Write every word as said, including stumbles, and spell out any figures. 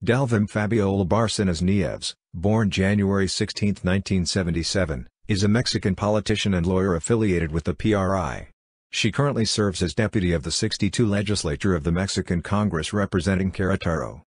Delvim Fabiola Bárcenas Nieves, born January sixteenth nineteen seventy-seven, is a Mexican politician and lawyer affiliated with the P R I. She currently serves as deputy of the sixty-two legislature of the Mexican Congress representing Querétaro.